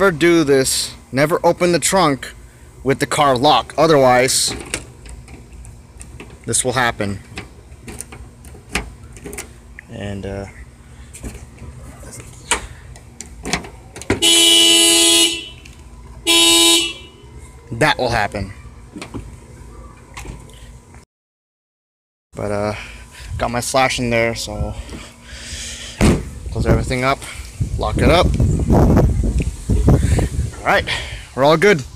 never do this. Never open the trunk with the car locked. Otherwise, this will happen. And that will happen. But got my slash in there, so close everything up, lock it up. Alright, we're all good.